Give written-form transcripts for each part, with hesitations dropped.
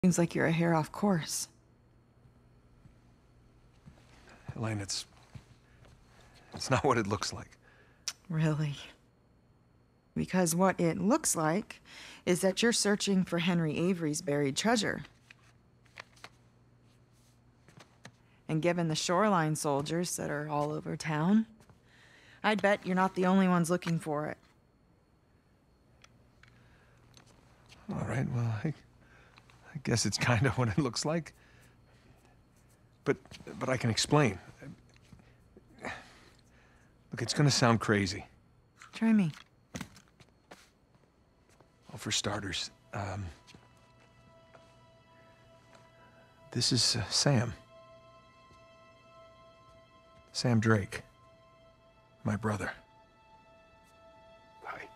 Seems like you're a hair off course. Elaine, it's not what it looks like. Really? Because what it looks like is that you're searching for Henry Avery's buried treasure. And given the shoreline soldiers that are all over town, I'd bet you're not the only ones looking for it. All right, well, I guess it's kind of what it looks like. But I can explain. Look, it's gonna sound crazy. Try me. Well, for starters, this is Sam. Sam Drake. My brother. Hi.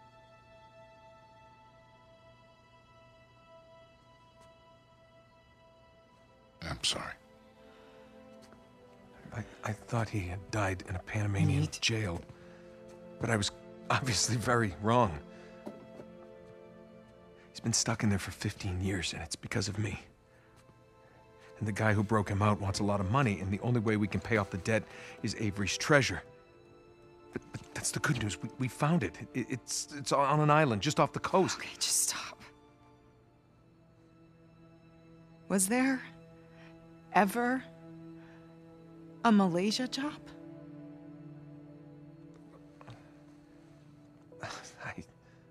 I'm sorry. I thought he had died in a Panamanian jail, but I was obviously very wrong. He's been stuck in there for 15 years, and it's because of me. And the guy who broke him out wants a lot of money, and the only way we can pay off the debt is Avery's treasure. But that's the good news. We found it. It's on an island just off the coast. Okay, just stop. Was there ever a Malaysia job? Okay.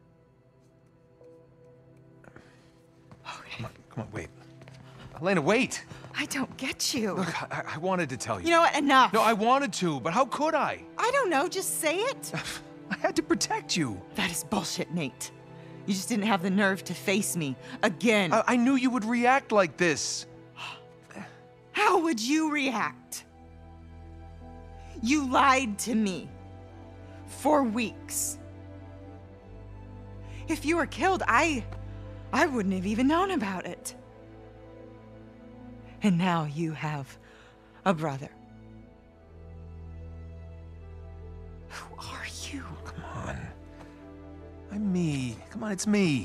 Come on, wait. Elena, wait! I don't get you. Look, I wanted to tell you. You know what? Enough. No, I wanted to, but how could I? I don't know. Just say it. I had to protect you. That is bullshit, Nate. You just didn't have the nerve to face me again. I knew you would react like this. How would you react? You lied to me for weeks. If you were killed, I wouldn't have even known about it. And now you have a brother. Who are you? Come on. I'm me. Come on, it's me.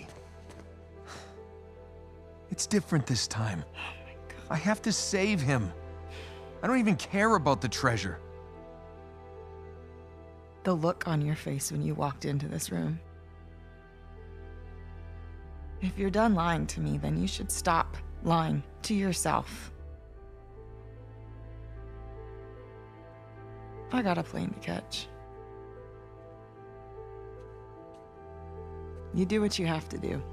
It's different this time. Oh my God. I have to save him. I don't even care about the treasure. The look on your face when you walked into this room. If you're done lying to me, then you should stop lying to yourself. I got a plane to catch. You do what you have to do.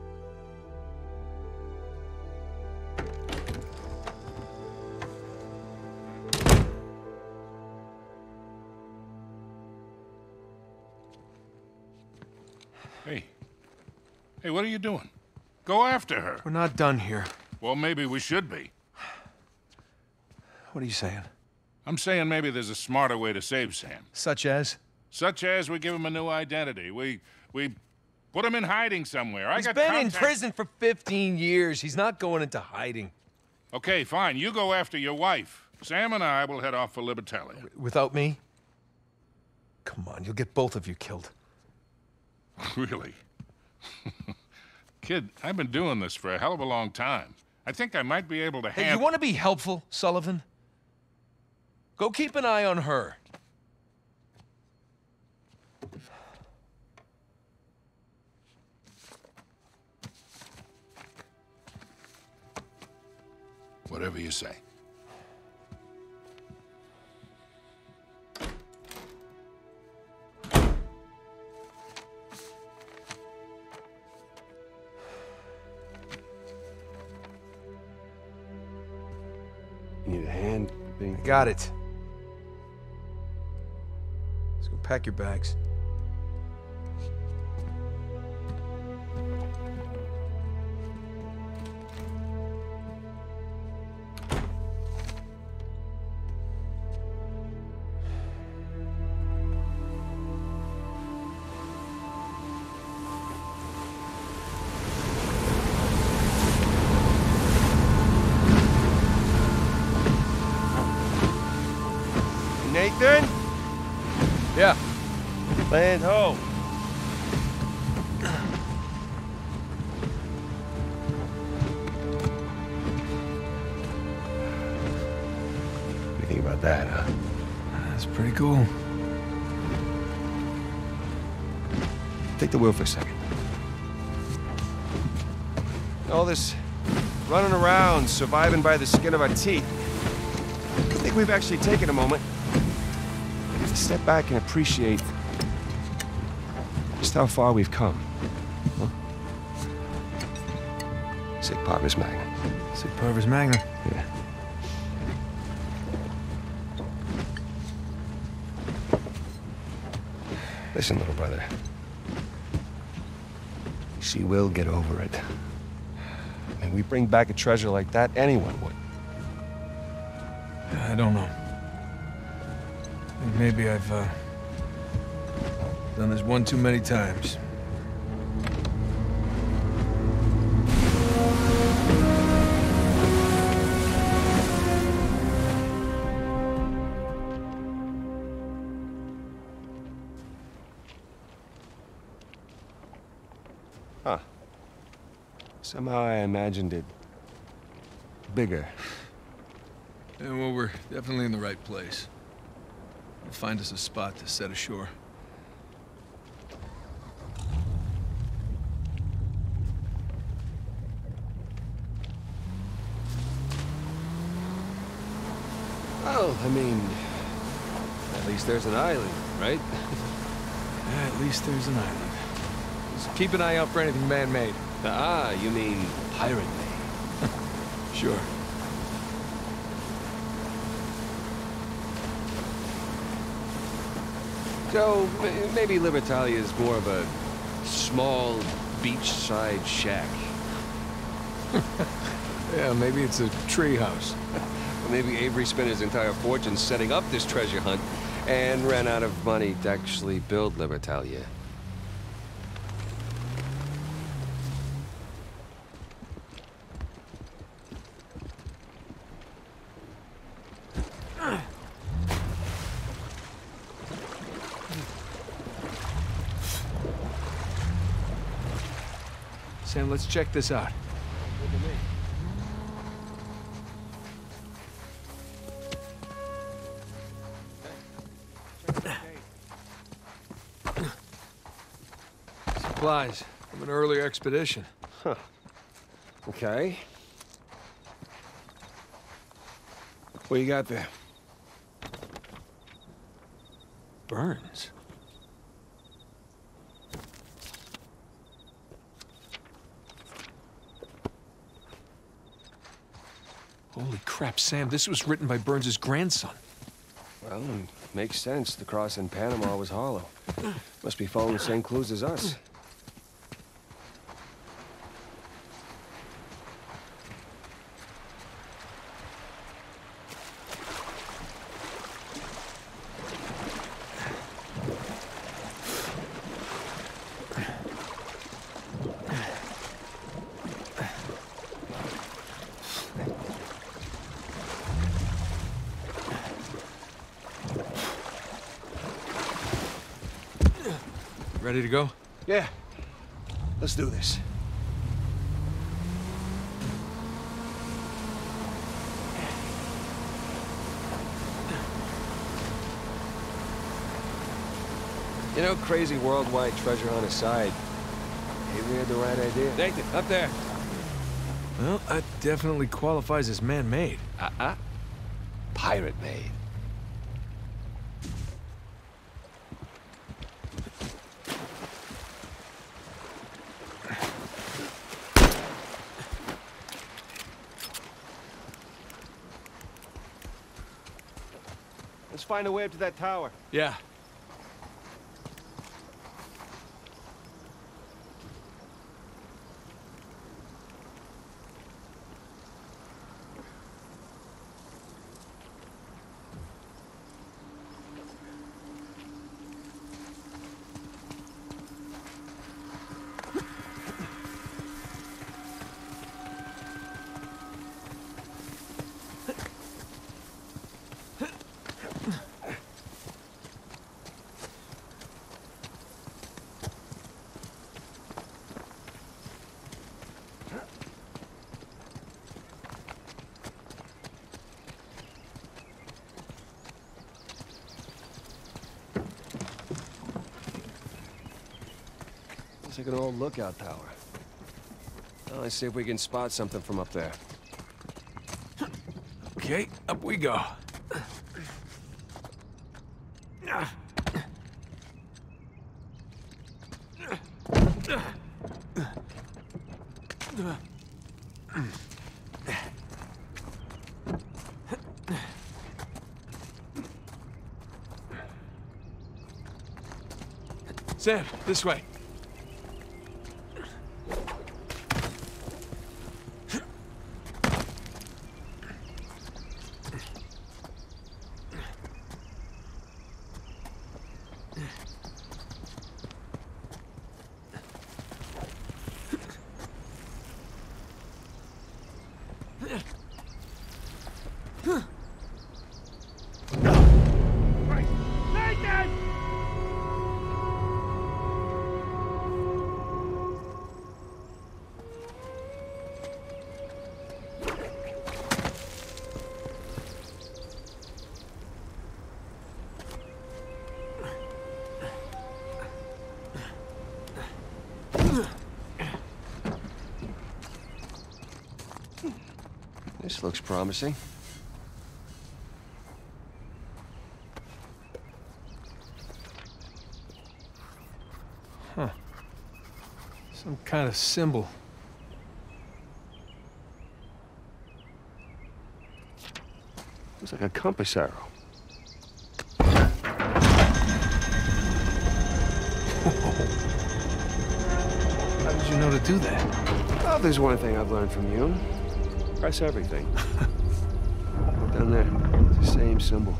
Hey, what are you doing? Go after her. We're not done here. Well, maybe we should be. What are you saying? I'm saying maybe there's a smarter way to save Sam. Such as? Such as we give him a new identity. We put him in hiding somewhere. He's been in prison for 15 years. He's not going into hiding. Okay, fine. You go after your wife. Sam and I will head off for Libertalia. Without me? Come on, you'll get both of you killed. Really? Kid, I've been doing this for a hell of a long time. I think I might be able to Hey, you want to be helpful, Sullivan? Go keep an eye on her. Whatever you say. You need a hand? I got it. Let's go pack your bags. Nathan? Yeah. Land ho. about that, huh? That's pretty cool. Take the wheel for a second. All this running around, surviving by the skin of our teeth. I think we've actually taken a moment to step back and appreciate just how far we've come. Huh? Sic parvis magna. Sic parvis magna. Yeah. Listen, little brother. She will get over it. I mean, we bring back a treasure like that, anyone would. I don't know. I think maybe I've done this one too many times. Huh. Somehow I imagined it bigger. Yeah, well, we're definitely in the right place. We'll find us a spot to set ashore. Well, I mean, at least there's an island, right? Yeah, at least there's an island. Just keep an eye out for anything man-made. Ah, you mean pirate-made. Sure. So, maybe Libertalia is more of a small beachside shack. Yeah, maybe it's a tree house. Or maybe Avery spent his entire fortune setting up this treasure hunt and ran out of money to actually build Libertalia. Sam, let's check this out. Supplies from an earlier expedition. Huh. Okay. What you got there? Burns. Holy crap, Sam, this was written by Burns's grandson. Well, makes sense. The cross in Panama was hollow. Must be following the same clues as us. Ready to go? Yeah. Let's do this. You know, crazy worldwide treasure hunt aside, Avery had the right idea. Nathan, up there. Well, that definitely qualifies as man-made. Pirate-made. Let's find a way up to that tower. Yeah. Looks like an old lookout tower. Well, let's see if we can spot something from up there. Okay, up we go. Sam, this way. This looks promising. Huh. Some kind of symbol. Looks like a compass arrow. How did you know to do that? Well, there's one thing I've learned from you. Press everything. Down there, it's the same symbol.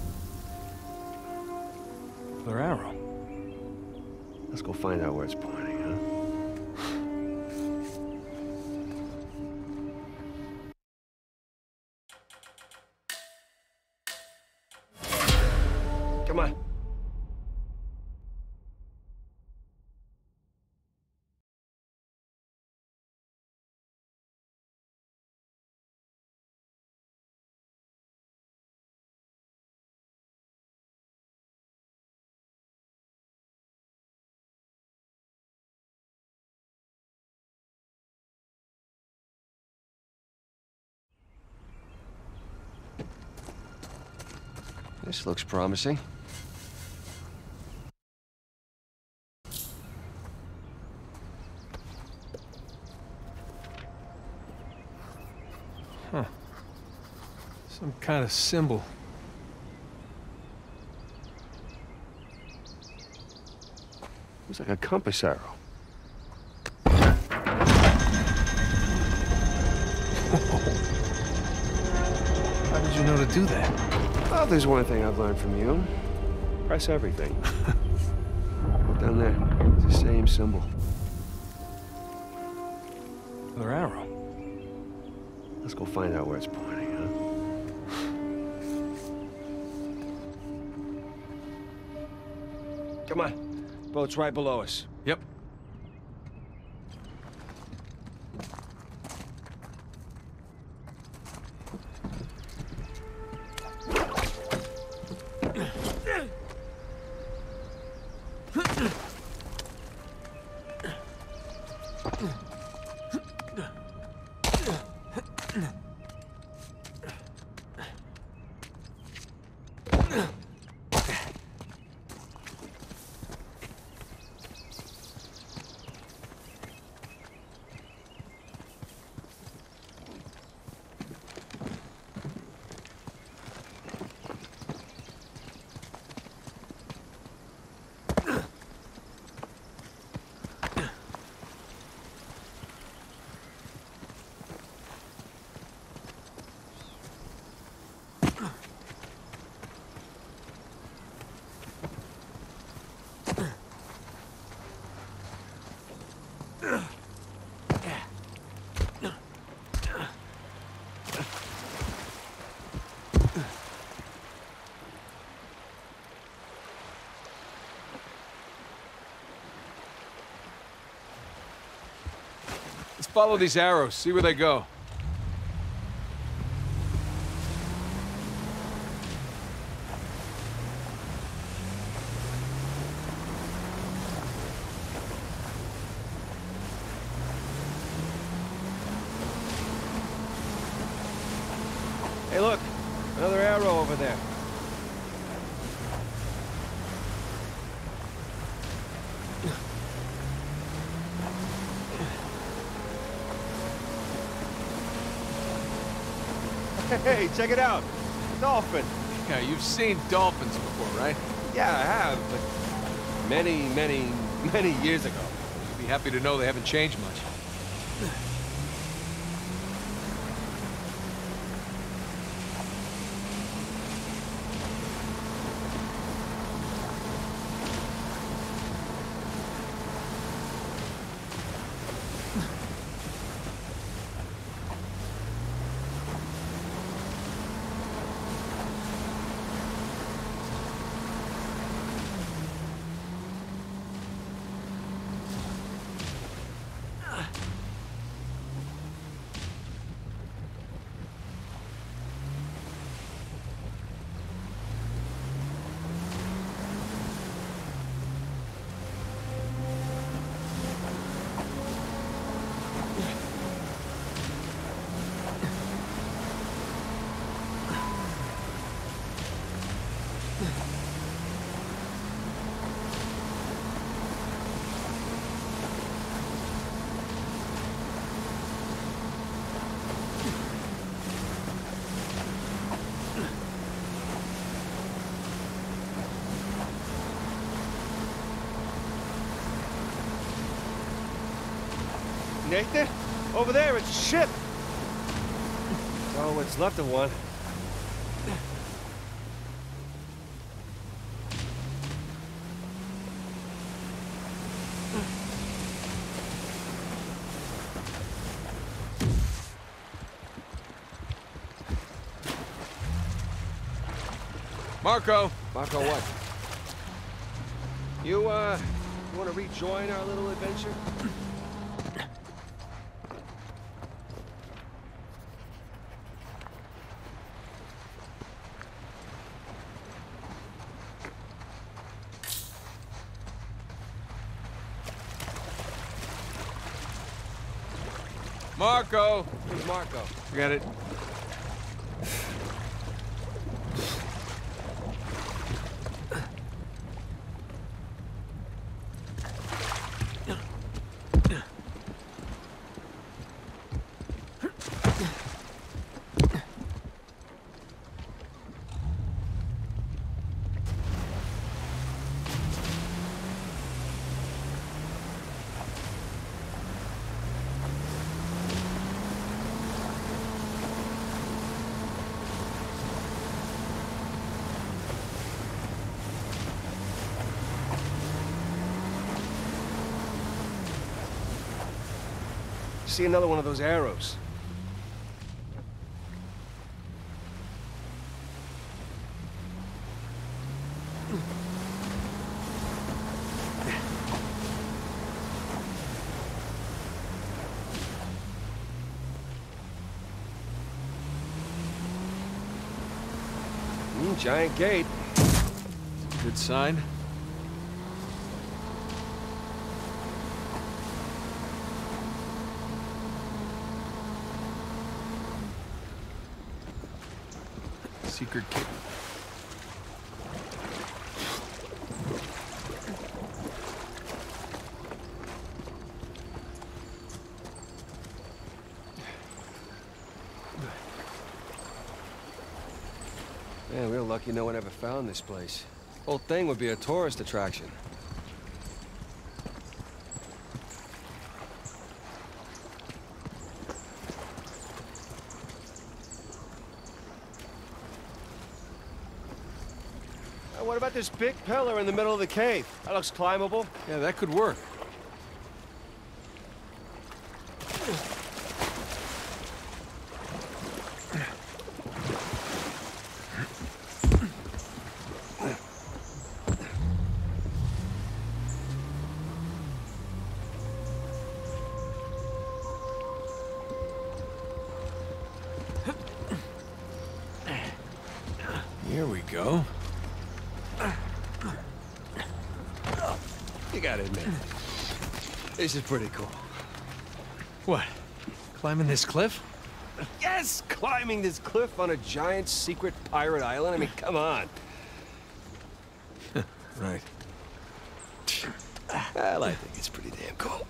Another arrow. Let's go find out where it's pointing, huh? Come on. This looks promising. Huh. Some kind of symbol. Looks like a compass arrow. How did you know to do that? Well, there's one thing I've learned from you. Press everything. Down there, it's the same symbol. Another arrow. Let's go find out where it's pointing, huh? Come on. Boat's right below us. Yep. Let's follow these arrows, see where they go. Hey, look. Another arrow over there. Hey, check it out. Dolphin. Yeah, you've seen dolphins before, right? Yeah, I have, but many years ago. You'd be happy to know they haven't changed much. Nathan? Over there, it's a ship! Oh, what's left of one. Marco! Marco, what? You want to rejoin our little adventure? Marco! Who's Marco? Forget it. See another one of those arrows. Giant gate. Good sign. Secret key. Man, we're lucky no one ever found this place. Whole thing would be a tourist attraction. What about this big pillar in the middle of the cave? That looks climbable. Yeah, that could work. Here we go. You gotta admit, this is pretty cool. What? Climbing this cliff? Yes! Climbing this cliff on a giant secret pirate island? I mean, come on. Right. Well, I think it's pretty damn cool.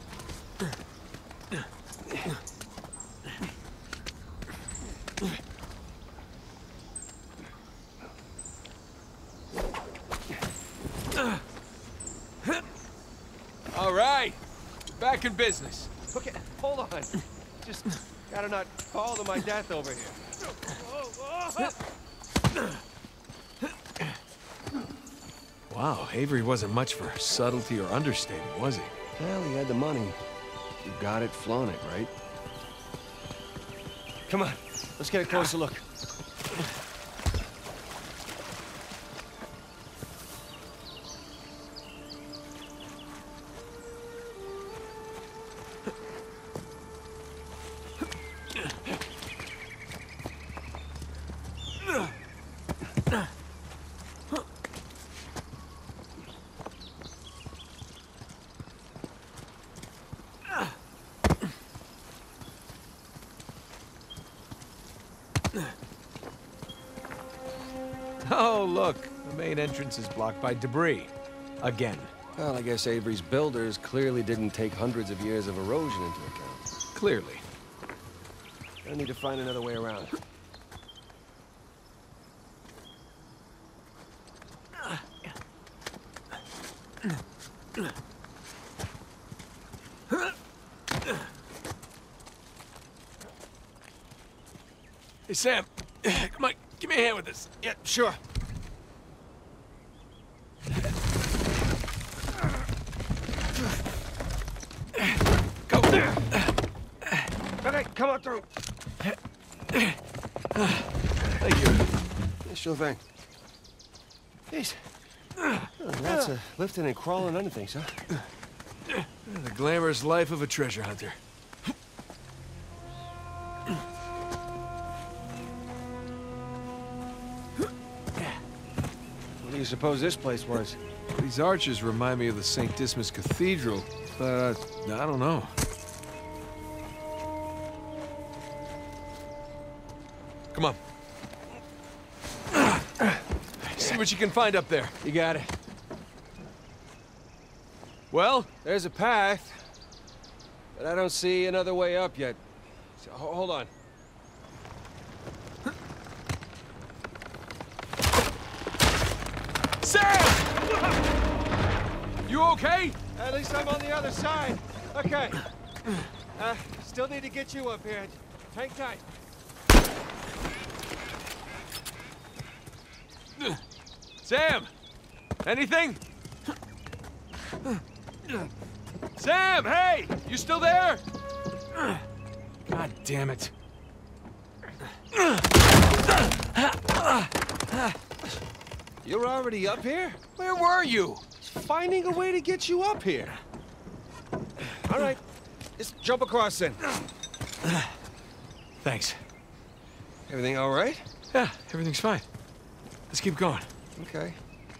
All right. Back in business. Okay, hold on. Just gotta not fall to my death over here. Wow, Avery wasn't much for subtlety or understatement, was he? Well, he had the money. You got it, flown it, right? Come on, let's get a closer look. Oh, look. The main entrance is blocked by debris. Again. Well, I guess Avery's builders clearly didn't take hundreds of years of erosion into account. Clearly. I need to find another way around. Hey, Sam. Come on, give me a hand with this. Yeah, sure. Go. Okay, come on through. Thank you. Yeah, sure thing. Jeez. Lots of lifting and crawling under things, huh? The glamorous life of a treasure hunter. What do you suppose this place was? These arches remind me of the St. Dismas Cathedral, but I don't know. Come on. See what you can find up there. You got it. Well? There's a path, but I don't see another way up yet. So, hold on. Sam! You okay? At least I'm on the other side. Okay. Still need to get you up here. Hang tight. Sam! Anything? Sam, hey! You still there? God damn it. You're already up here? Where were you? Finding a way to get you up here. All right. Just jump across then. Thanks. Everything all right? Yeah, everything's fine. Let's keep going. Okay.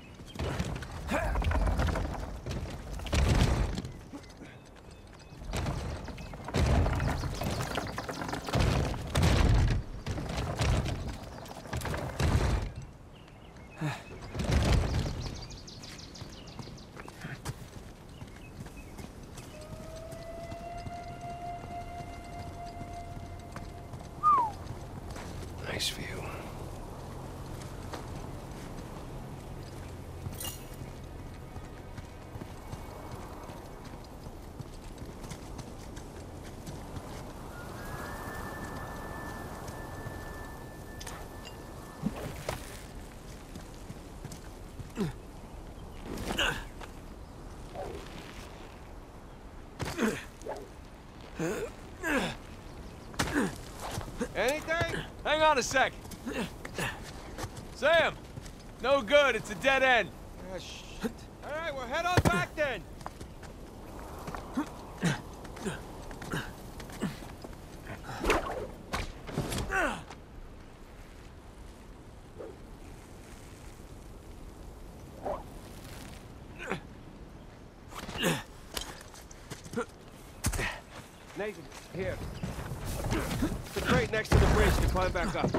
Nice view. Anything? Hang on a sec. Sam! No good, it's a dead end. Ah, shit. All right, we'll head on back then. Nathan, here. The crate. crate next to the bridge to climb back up.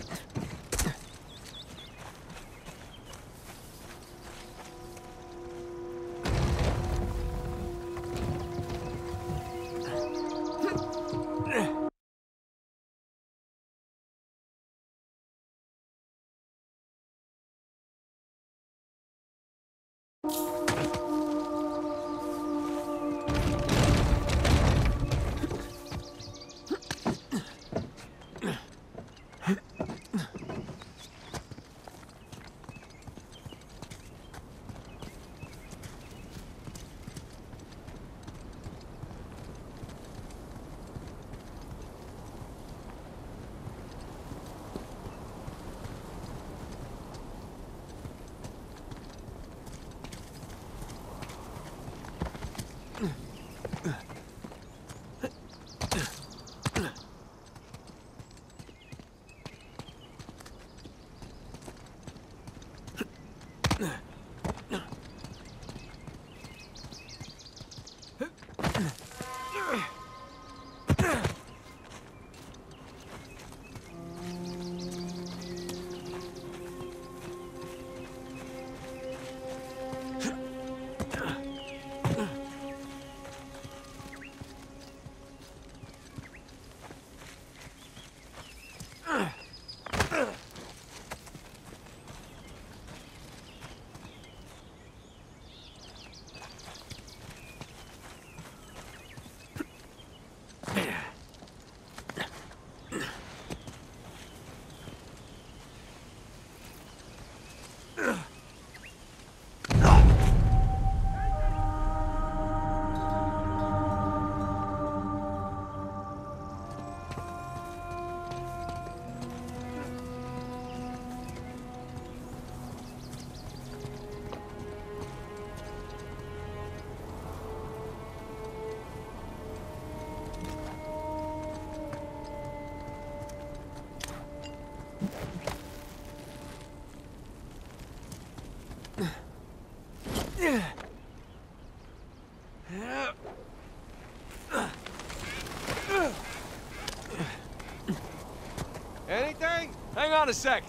Anything? Hang on a sec.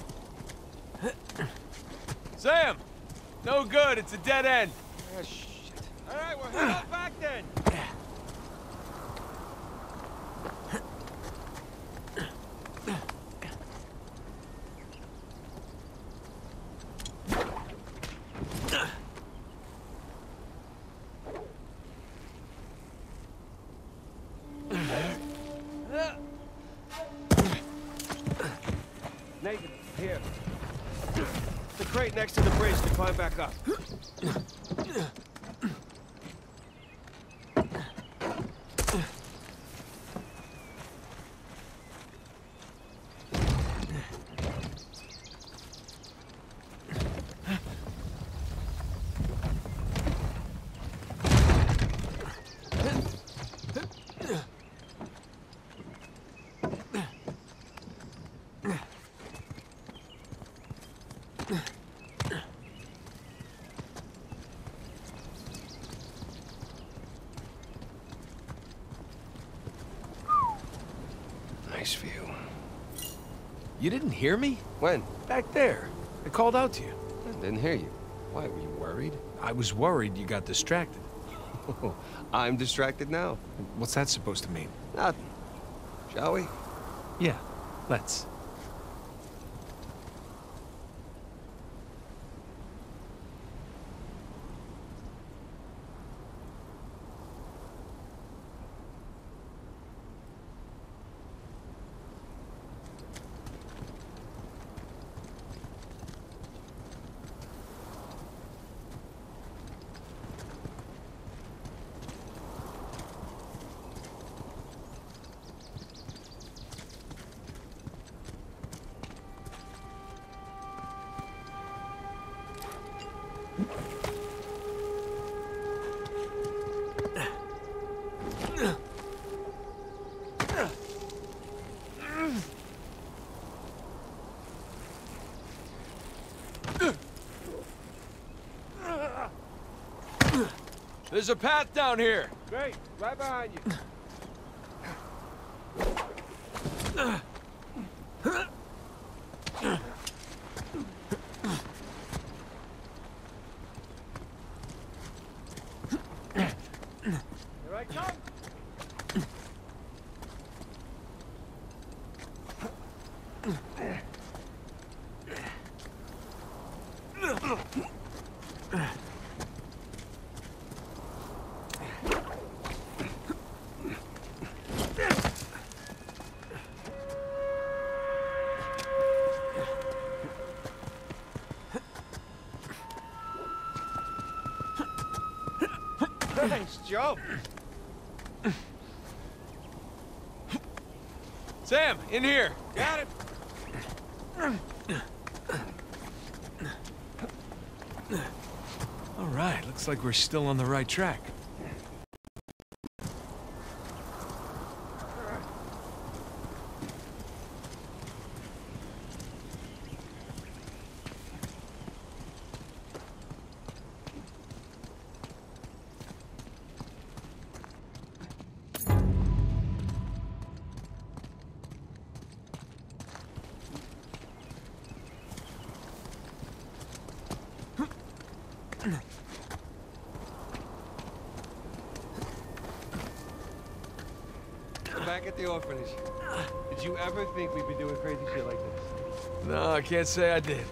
Sam! No good, it's a dead end. Ah, shit. All right, we're heading out back then. Nathan, here. The crate next to the bridge to climb back up. Nice view. You didn't hear me? When? Back there. I called out to you. I didn't hear you. Why, were you worried? I was worried you got distracted. I'm distracted now. What's that supposed to mean? Nothing. Shall we? Yeah, let's. There's a path down here. Great. Right behind you. Nice jump. Sam, in here. Got it. All right, looks like we're still on the right track. Back at the orphanage. Did you ever think we'd be doing crazy shit like this? No, I can't say I did.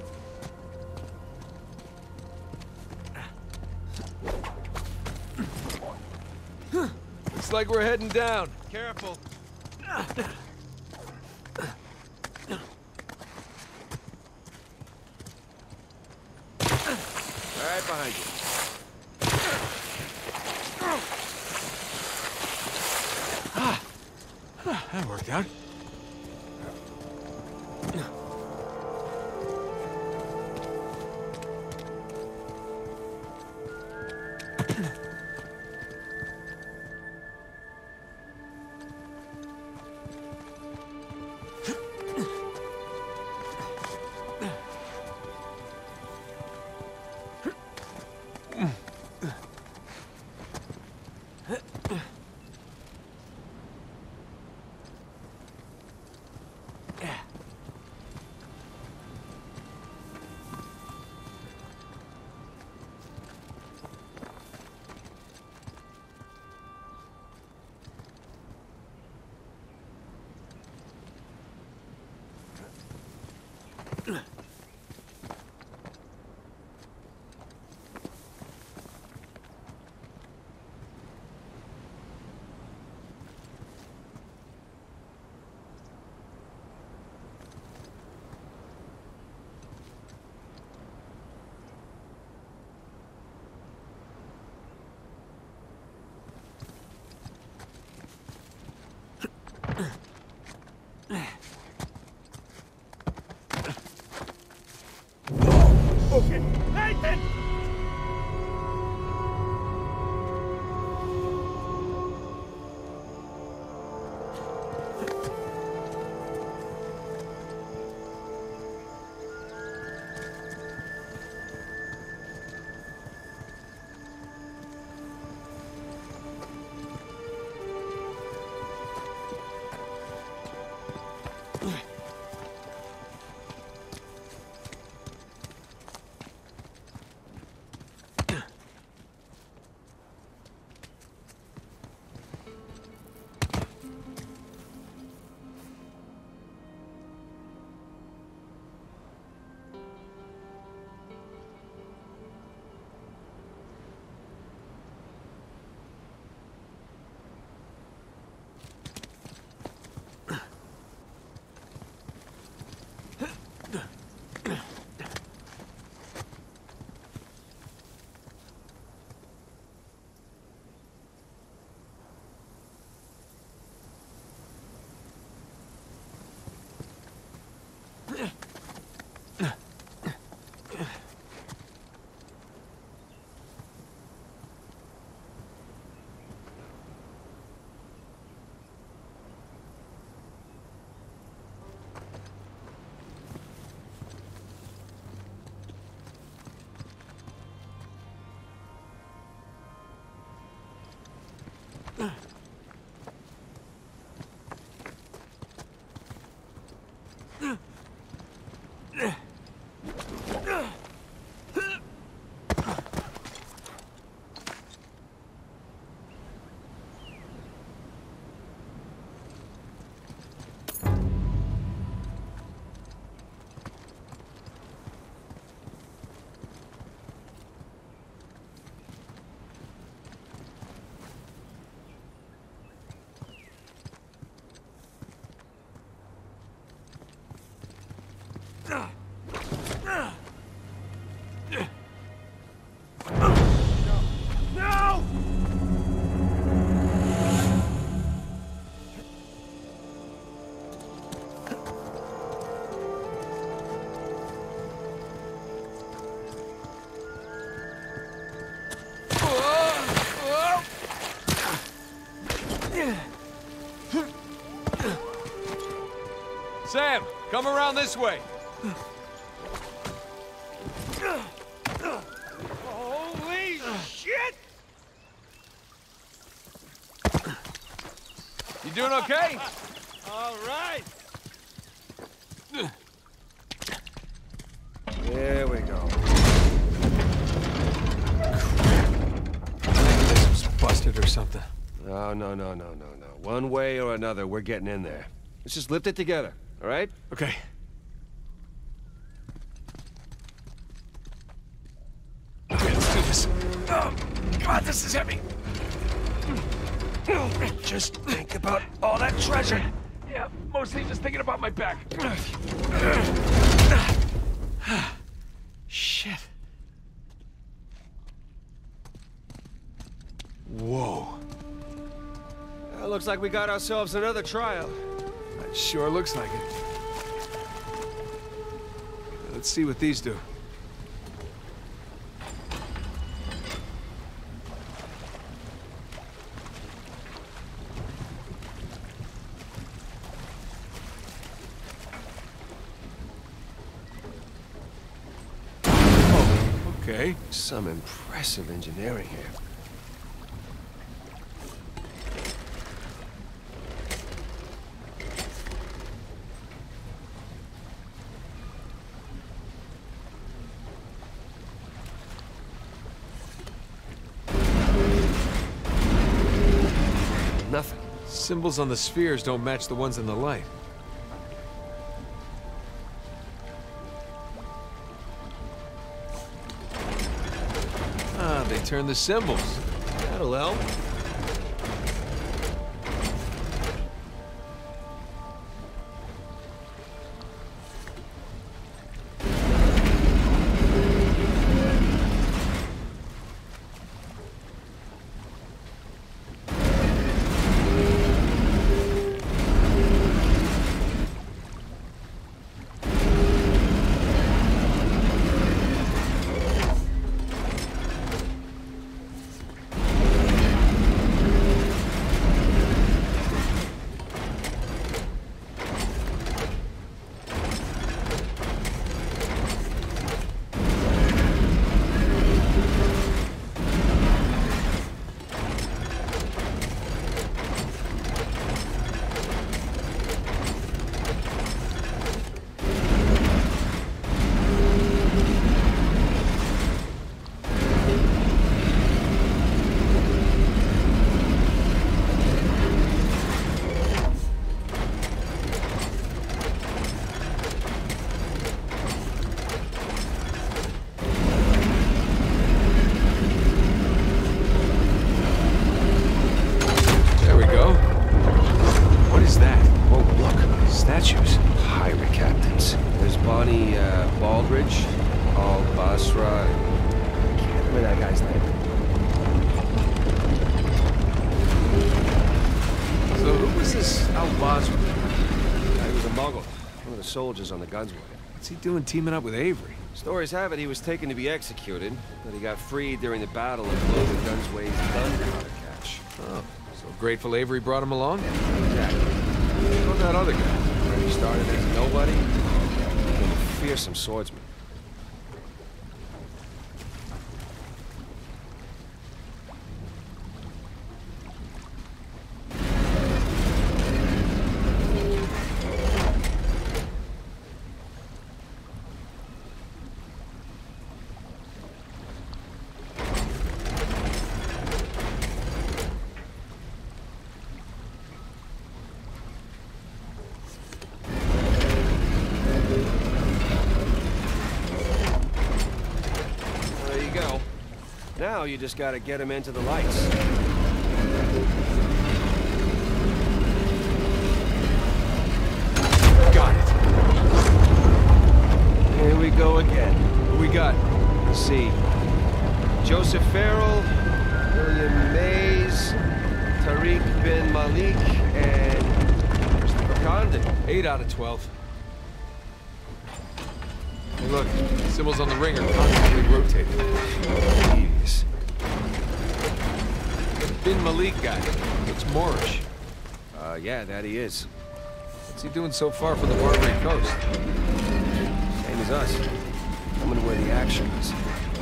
Looks like we're heading down. Careful. Right behind you. That worked out. No! Sam, come around this way. Holy shit! You doing okay? All right. There we go. This was busted or something. No. One way or another, we're getting in there. Let's just lift it together, all right? Okay. Okay, let's do this. Oh, God, this is heavy. Just think about all that treasure. Yeah, mostly just thinking about my back. Shit. Whoa. Looks like we got ourselves another trial. It sure looks like it. Let's see what these do. Oh, okay. Some impressive engineering here. Nothing. Symbols on the spheres don't match the ones in the light. Ah, they turn the symbols. That'll help. Soldiers on the Gunsway. What's he doing teaming up with Avery? Stories have it he was taken to be executed, but he got freed during the battle and blew the Gunsway's gunpowder cache. Oh, so grateful Avery brought him along? Exactly. What about that other guy? He started as a nobody, became a fearsome swordsman. Now you just gotta get him into the lights. Got it. go again. What we got? Let's see. Joseph Farrell, William Mays, Tariq bin Malik, and Christopher Condon. 8 out of 12. Hey, look. Symbols on the ring are constantly rotating. Jeez. The Bin Malik guy. Looks Moorish. Yeah, that he is. What's he doing so far from the Barbary Coast? Same as us. Coming to where the action is.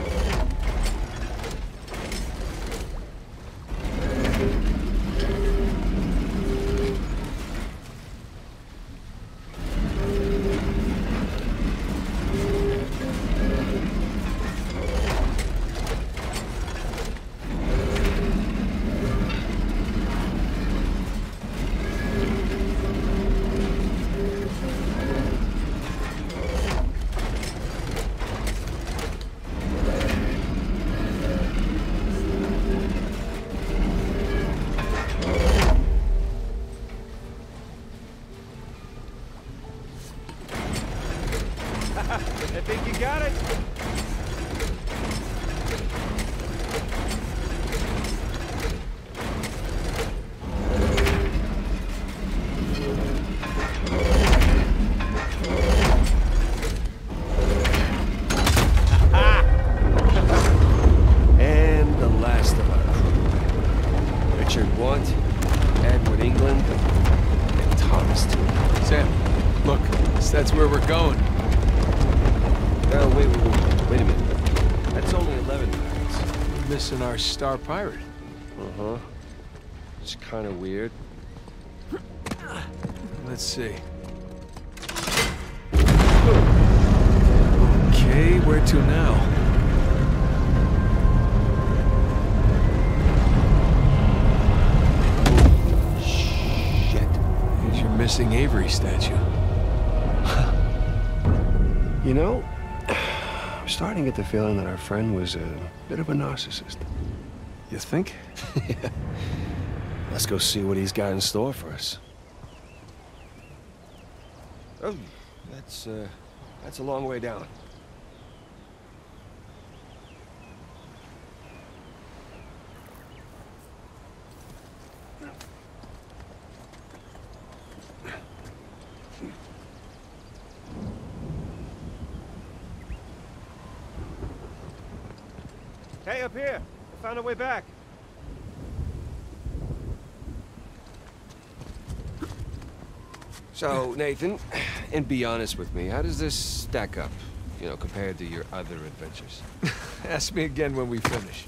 I think you got it. And the last of our crew. Richard Want, Edward England, and Thomas too. Sam, look. That's where we're going. Oh, wait a minute. That's only 11 pirates. We're missing our star pirate. Uh-huh. It's kind of weird. Let's see. Okay, where to now? Shit. Here's your missing Avery statue. You know, I'm starting to get the feeling that our friend was a bit of a narcissist. You think? Yeah. Let's go see what he's got in store for us. Oh, that's a long way down. Hey, up here! I found a way back. So, Nathan, and be honest with me, how does this stack up, you know, compared to your other adventures? Ask me again when we finish.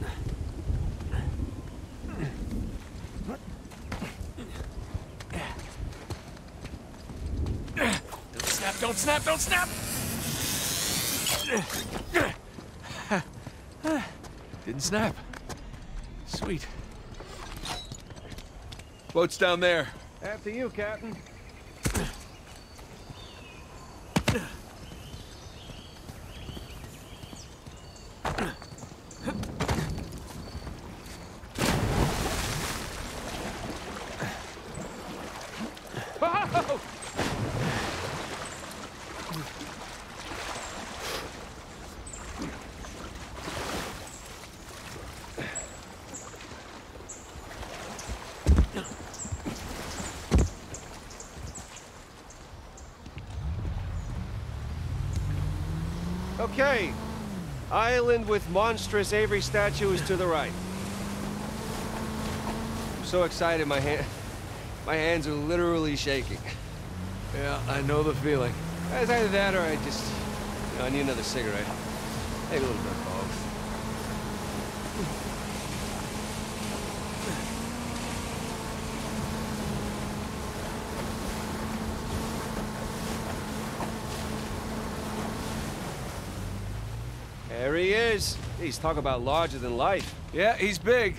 Don't snap! Don't snap! Didn't snap. Sweet. Boat's down there. After you, Captain. Okay. Island with monstrous Avery statue is to the right. I'm so excited, my hands are literally shaking. Yeah, I know the feeling. It's either that or I just, you know, I need another cigarette. Maybe a little bit of both. There he is. He's talking about larger than life. Yeah, he's big.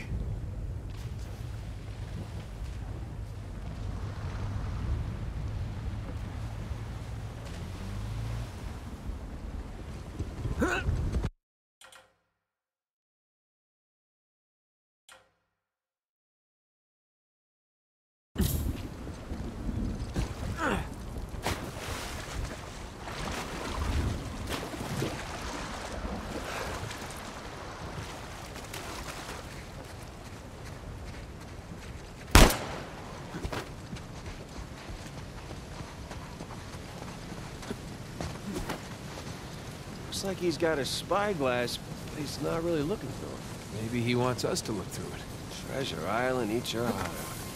Looks like he's got a spyglass, but he's not really looking through it. Maybe he wants us to look through it. Treasure Island, eat your heart out.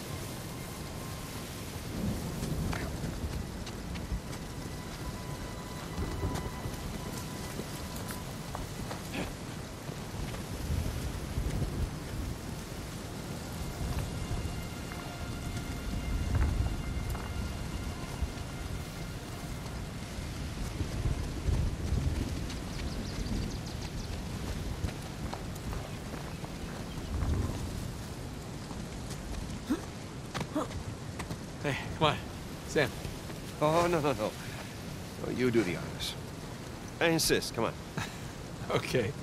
Hey, come on. Sam. Oh, no. No, you do the honors. I insist, come on. Okay.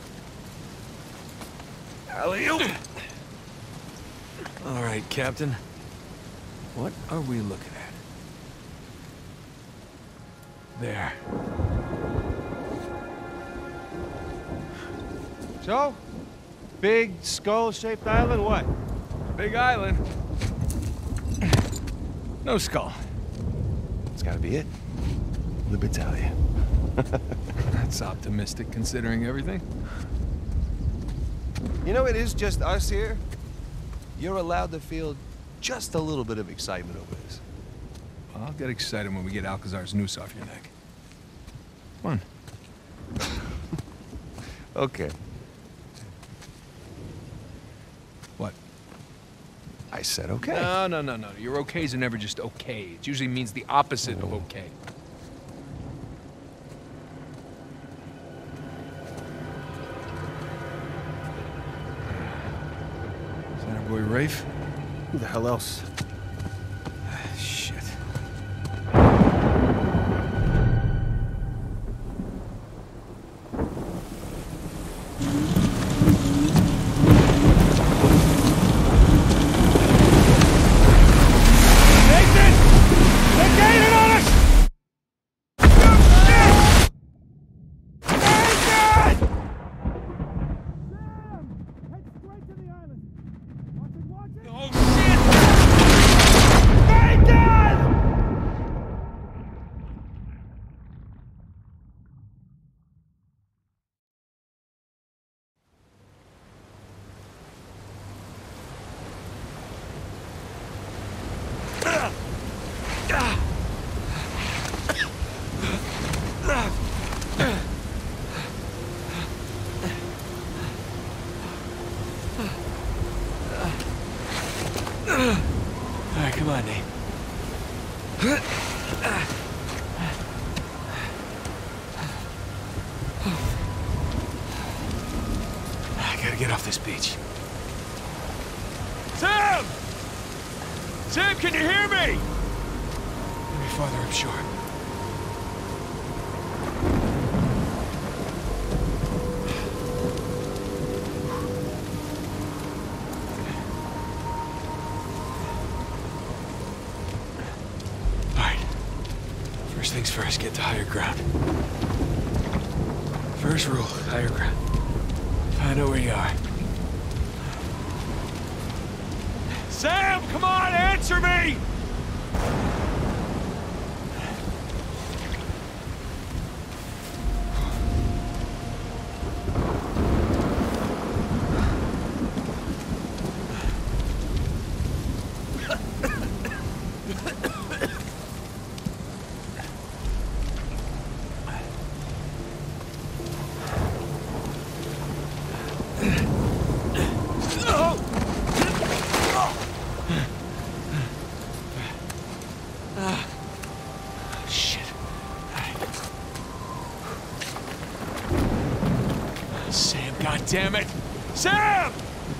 Alley-oop! All right, Captain. What are we looking at? There. So? Big skull-shaped island, what? Big island. No skull. It's gotta be it. Libertalia. That's optimistic considering everything. You know, it is just us here. You're allowed to feel just a little bit of excitement over this. Well, I'll get excited when we get Alcazar's noose off your neck. Come on. Okay. What? I said okay. No. Your okays are never just okay. It usually means the opposite of okay. Is that our boy Rafe? Who the hell else? Shit. All right, come on, Nate. I gotta get off this beach. Sam! Sam, can you hear me? Maybe farther up shore. First things first, get to higher ground. First rule, higher ground. I know where you are. Sam, come on, answer me! God damn it! Sam!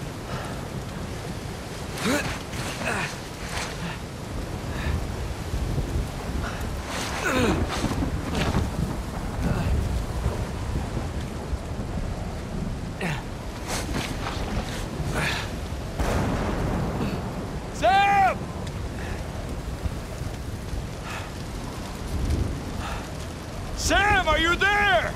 Sam! Sam, are you there?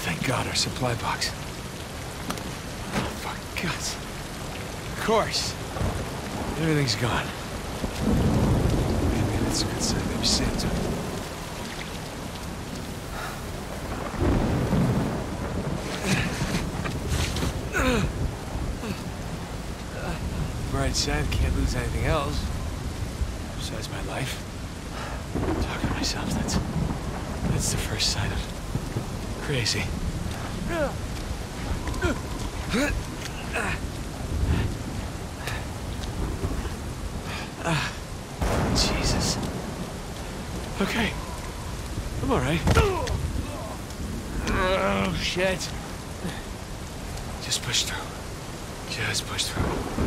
Thank God, our supply box. Oh, fuck, guts. Of course. Everything's gone. Maybe that's a good sign. Maybe Sam took it. Bright side, can't lose anything else. Besides my life. Talking to myself, that's the first sign of crazy. Jesus. Okay. I'm alright. Oh, shit. Just push through. Just push through.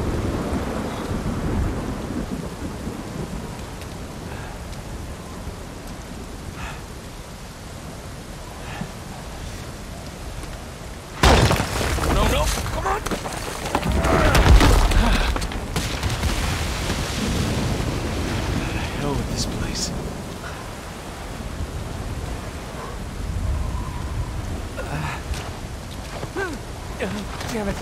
Damn it.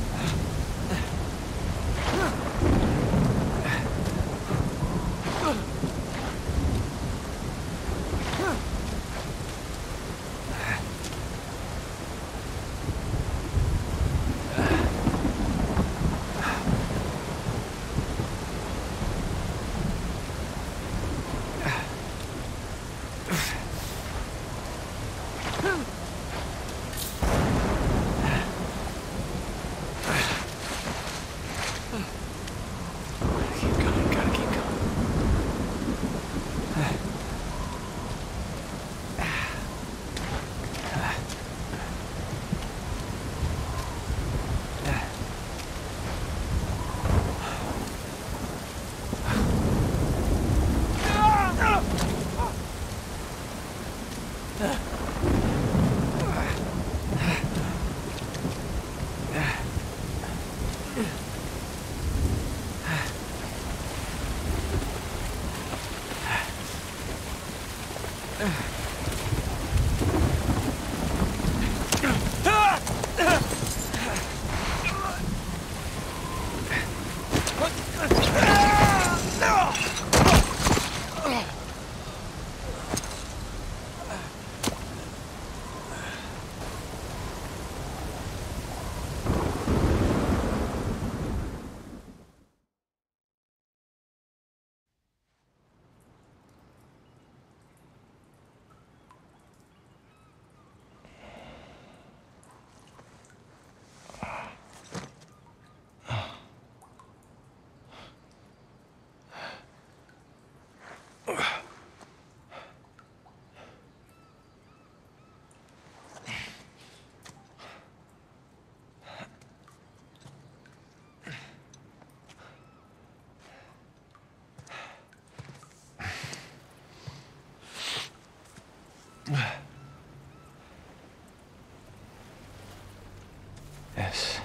Yes.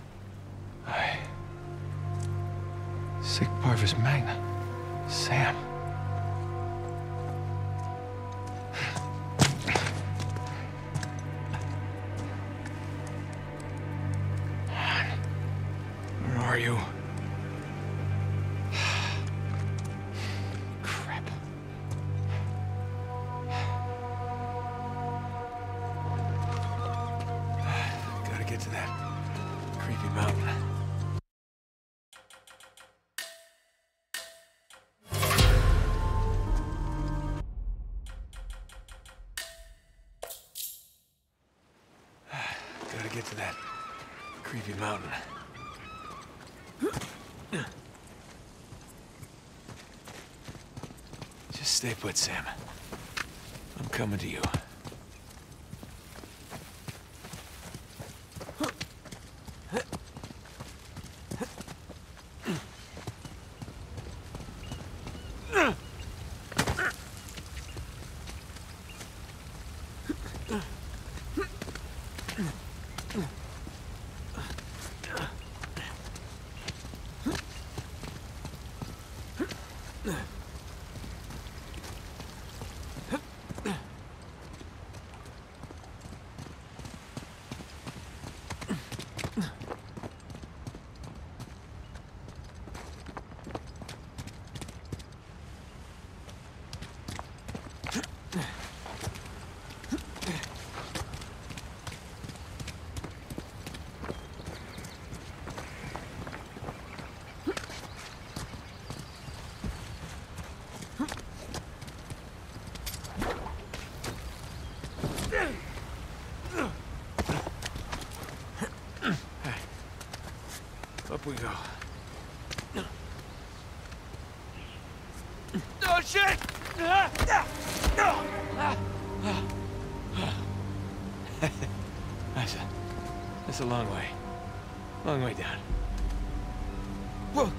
Sic parvis magna. Sam. Where are you? Crap. Gotta get to that creepy mountain. Gotta get to that creepy mountain. Just stay put, Sam. I'm coming to you. Up we go. Oh, shit! That's a long way. Long way down. Whoa!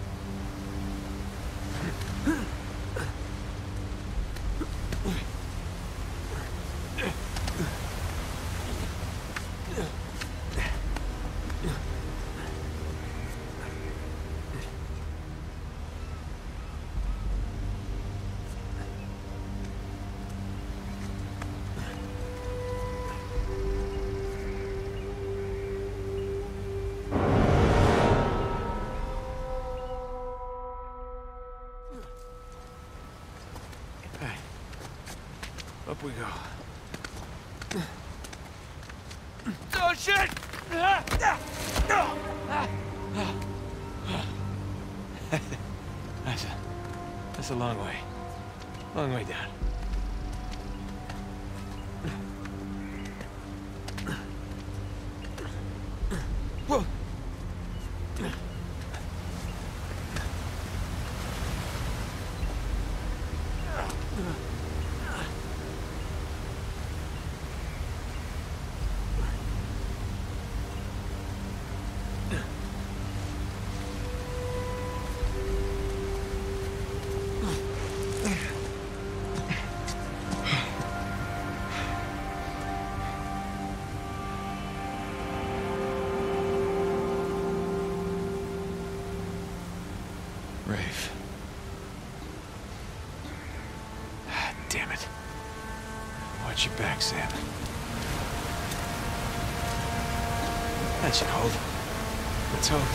Up we go. Oh, shit! That's a long way. Long way down. Whoa! Rafe. Damn it. Watch your back, Sam. That should hold. Let's hope.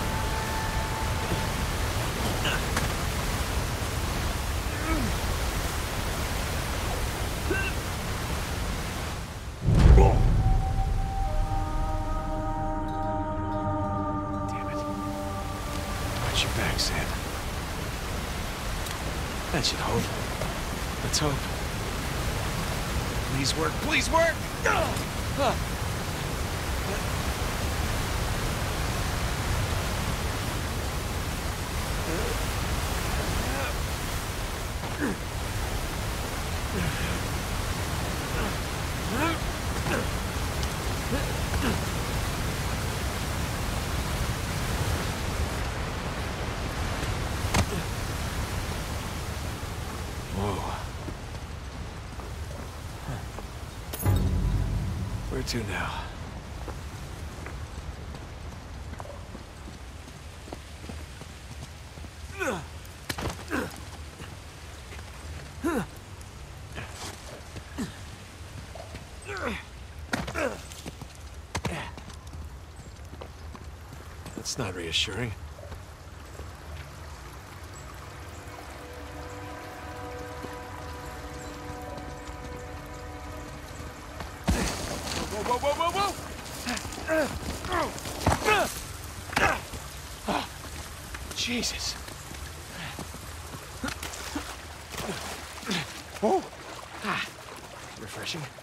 Damn it. Watch your back, Sam. That should hold. Let's hope. Please work, please work! Where to now? That's not reassuring. Whoa, whoa, whoa, whoa, whoa! Jesus. Oh! Refreshing.